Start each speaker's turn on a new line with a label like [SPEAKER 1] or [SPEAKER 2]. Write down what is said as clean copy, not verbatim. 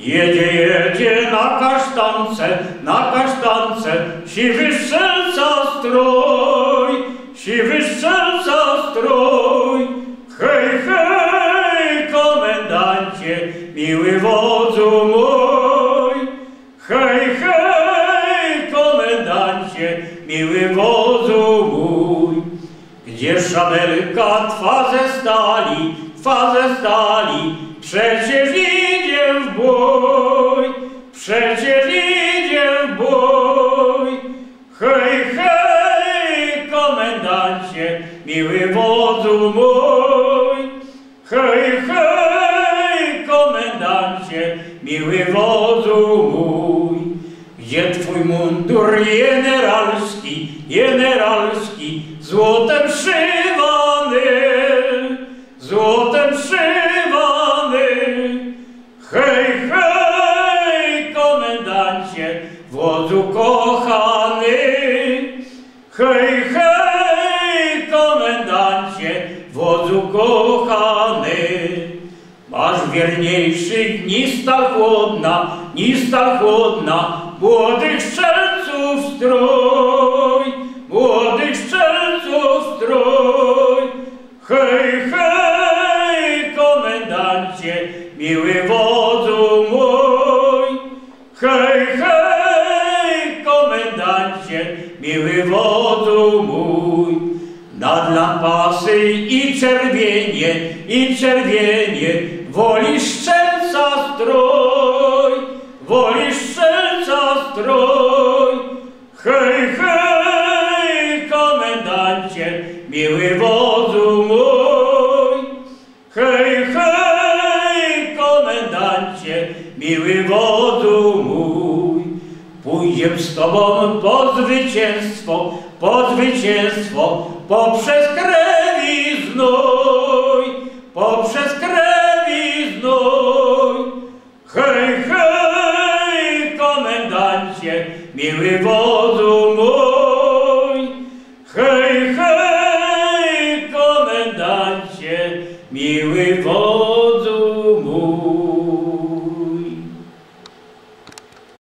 [SPEAKER 1] Jedzie na kasztance, siwy strzelca strój. Hej, komendancie, miły wodzu mój. Hej, komendancie, miły wodzu mój. Gdzie szabelka twa ze stali, przecież idzie w bój, Hej, komendancie, miły wodzu mój. Hej, komendancie, miły wodzu mój. Gdzie twój mundur generalski, złotem szywany, Hej, komendancie, wodzu kochany. Hej, komendancie, wodzu kochany. Masz wierniejszych niż ta chłodna, młodych strzelców strój. Hej, komendancie, miły wodzu mój. Hej, komendancie, miły wodzu mój. Nad lampasy i czerwienie, woli strzelca strój. Hej, komendancie, miły wodzu mój. Hej, komendancie, miły wodzu mój. Pójdziem z tobą po zwycięstwo, poprzez krew i znój. Hej, komendancie, miły wodzu mój. Hej, komendancie, miły